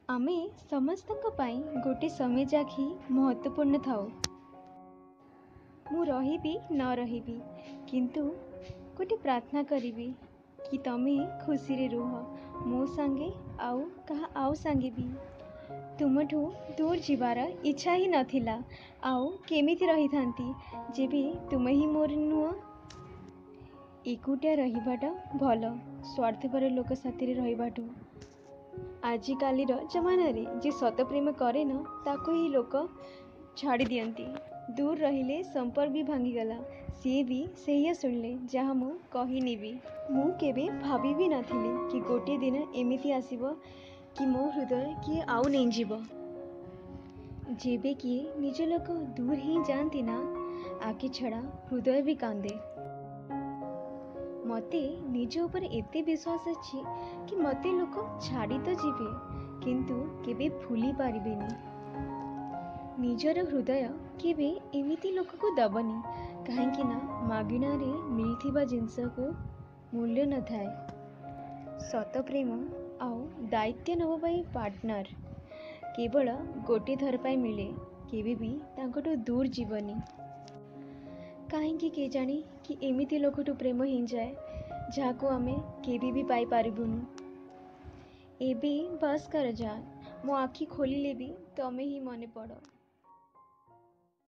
आमे समस्तଙ୍କ ପାଇଁ गोटे समय जाखी महत्वपूर्ण थाओ। मु रहिबी न रहिबी किंतु गोटे प्रार्थना करिबी कि तमे खुशी रे रुह मो संगे आउ कहा आउ संगे भी। तुमठू दूर जीवार इच्छा ही नथिला आउ केमिति रही थांती जेबी तुम ही मोर नुह। एकुटिया रहिबाटा भल स्वार्थपर लोक साथी रहिबाटू। आजिकालीर जमाना रे जे सत प्रेम करे न ताको ही लोक छाड़ी दियंती। दूर रहिले संपर्क भी भांगीगला सी भी सही शुणिले जहाँ मु कहनी भी। मु केबे भाभी भी नथिली कि गोटे दिन एमिति आसीबो कि मो हृदय किए आउ नहीं जीव। जेबे किए निज लोक दूर ही जानती ना आखि छड़ा हृदय भी कांदे। मते निज ऊपर एते विश्वास अच्छी कि मते लोक छाड़ी तो जीवे किंतु केबे भूली पारिबेनी। निजर हृदय केबे एमिति लोक को दबनी कहीं ना मागिना रे मिलथिबा जिंस को मूल्य न थाए। सत प्रेम आउ दायित्व नब पाई पार्टनर केवल गोटे थर पाई मिले केबे भी तांकटू दूर जीवनी। कहीं के जानी कि एमिति लोकटू प्रेम ही जाए जहाँ को आमे केबे भी पाई पारिबुनु। एबे बस कर जान मो आखि खोलिले भी तमे ही मने पड़।